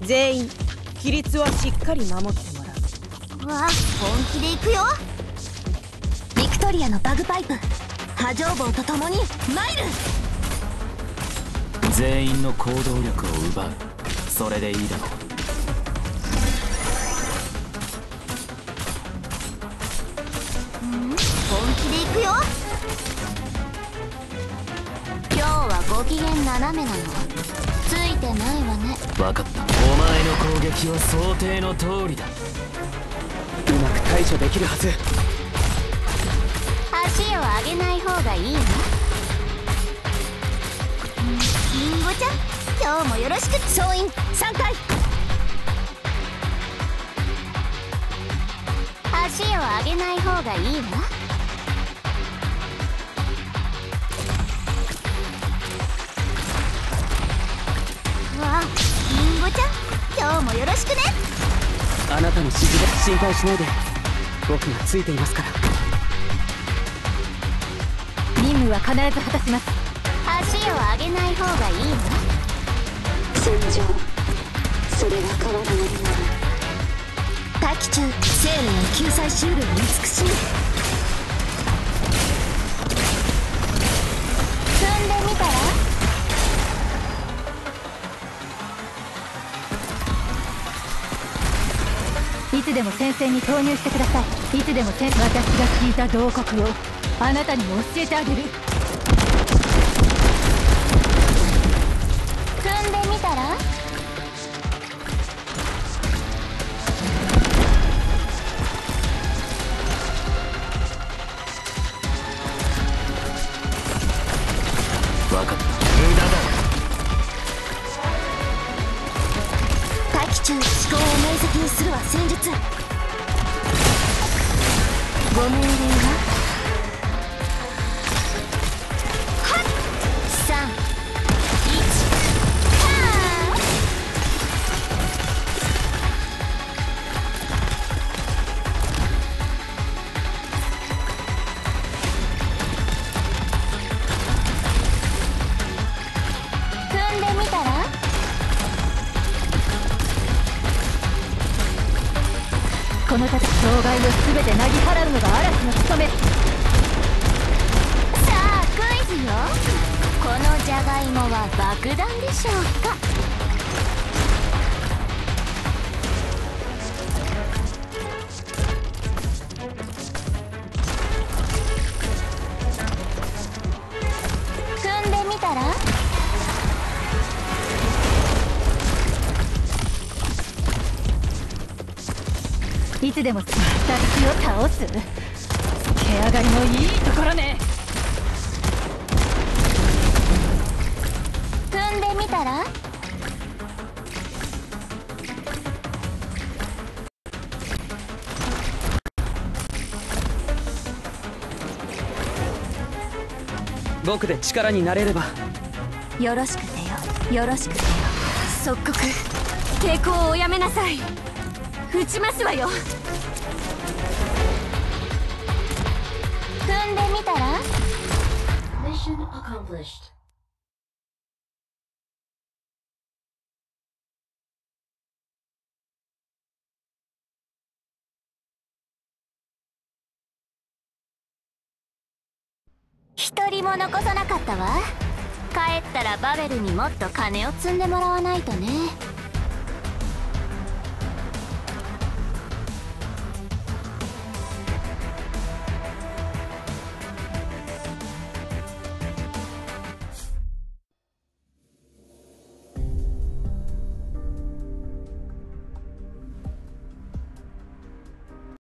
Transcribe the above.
全員規律はしっかり守ってもらう。 わあ、本気で行くよ。ビクトリアのバグパイプ波状棒と共にマイル。 全員の行動力を奪う。それでいいだろう。 本気で行くよ。今日はご機嫌斜めなの。ついてないわね。 分かった。お前の攻撃は想定の通りだ。 うまく対処できるはず。 足を上げない方がいいわ。リンゴちゃん、今日もよろしく。総員3回。足を上げない方がいいわ。わあ、リンゴちゃん、今日もよろしくね。 あなたの指示で心配しないで。僕がついていますから。 任務は必ず果たします。 足を上げない方がいいわ。 戦場、それが変わらないもの。 待機中、生命の救済シールを美しい。踏んでみたら。 いつでも戦線に投入してください。いつでも私が聞いた慟哭をあなたにも教えてあげる。 踏んでみたら。 分かった。無駄だ。 待機中、思考を明晰にするは戦術。ご命令はこの盾障害を全てなぎ払うのが嵐の務め。 さあクイズよ。このじゃがいもは爆弾でしょうか。踏んでみたら。 いつでも敵を倒す。毛上がりもいいところね。 踏んでみたら。 僕で力になれれば。 よろしくてよ、よろしくてよ。 即刻抵抗をおやめなさい。撃ちますわよ。 踏んでみたら。 Mission accomplished. 一人も残さなかったわ。帰ったらバベルにもっと金を積んでもらわないとね。